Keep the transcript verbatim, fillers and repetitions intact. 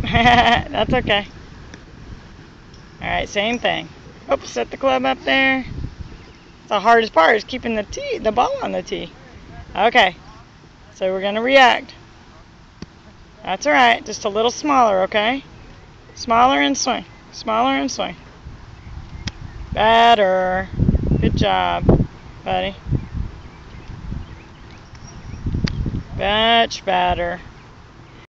That's okay. Alright, same thing. Oops, set the club up there. The hardest part is keeping the tee, the ball on the tee. Okay, so we're going to react. That's alright, just a little smaller, okay? Smaller and swing. Smaller and swing. Better. Good job, buddy. Much better.